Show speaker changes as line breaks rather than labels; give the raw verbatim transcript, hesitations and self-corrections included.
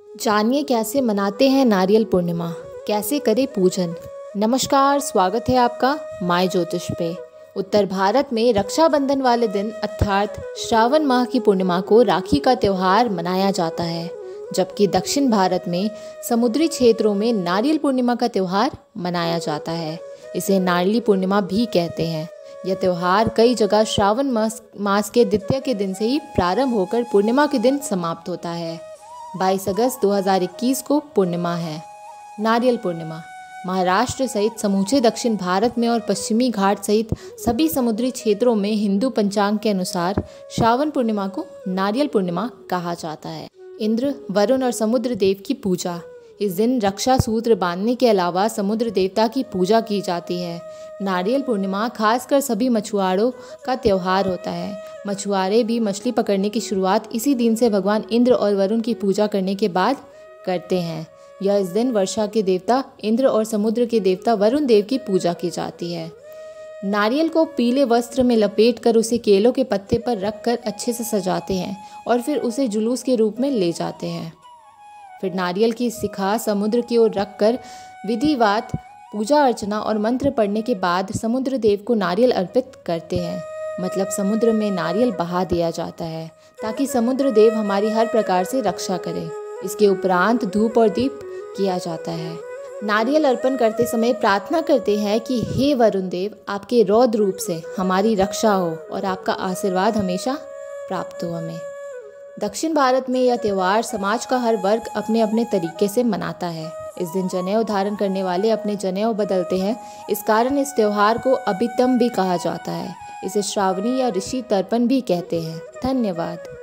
जानिए कैसे मनाते हैं नारियल पूर्णिमा, कैसे करें पूजन। नमस्कार, स्वागत है आपका माय ज्योतिष पे। उत्तर भारत में रक्षाबंधन वाले दिन अर्थात श्रावण माह की पूर्णिमा को राखी का त्यौहार मनाया जाता है, जबकि दक्षिण भारत में समुद्री क्षेत्रों में नारियल पूर्णिमा का त्यौहार मनाया जाता है। इसे नारियल पूर्णिमा भी कहते हैं। यह त्यौहार कई जगह श्रावण मास मास के द्वितीय के दिन से ही प्रारंभ होकर पूर्णिमा के दिन समाप्त होता है। बाईस अगस्त दो हज़ार इक्कीस को पूर्णिमा है। नारियल पूर्णिमा महाराष्ट्र सहित समूचे दक्षिण भारत में और पश्चिमी घाट सहित सभी समुद्री क्षेत्रों में हिंदू पंचांग के अनुसार श्रावण पूर्णिमा को नारियल पूर्णिमा कहा जाता है। इंद्र, वरुण और समुद्र देव की पूजा। इस दिन रक्षा सूत्र बांधने के अलावा समुद्र देवता की पूजा की जाती है। नारियल पूर्णिमा खासकर सभी मछुआरों का त्यौहार होता है। मछुआरे भी मछली पकड़ने की शुरुआत इसी दिन से भगवान इंद्र और वरुण की पूजा करने के बाद करते हैं। यह इस दिन वर्षा के देवता इंद्र और समुद्र के देवता वरुण देव की पूजा की जाती है। नारियल को पीले वस्त्र में लपेटकर उसे केलों के पत्ते पर रखकर अच्छे से सजाते हैं और फिर उसे जुलूस के रूप में ले जाते हैं। फिर नारियल की शिखा समुद्र की ओर रखकर विधिवत पूजा अर्चना और मंत्र पढ़ने के बाद समुद्र देव को नारियल अर्पित करते हैं। मतलब समुद्र में नारियल बहा दिया जाता है ताकि समुद्र देव हमारी हर प्रकार से रक्षा करे। इसके उपरांत धूप और दीप किया जाता है। नारियल अर्पण करते समय प्रार्थना करते हैं कि हे वरुण देव, आपके रौद्र रूप से हमारी रक्षा हो और आपका आशीर्वाद हमेशा प्राप्त हो हमें। दक्षिण भारत में यह त्यौहार समाज का हर वर्ग अपने अपने तरीके से मनाता है। इस दिन जनेऊ धारण करने वाले अपने जनेऊ बदलते हैं। इस कारण इस त्यौहार को अभितम भी कहा जाता है। इसे श्रावणी या ऋषि तर्पण भी कहते हैं। धन्यवाद।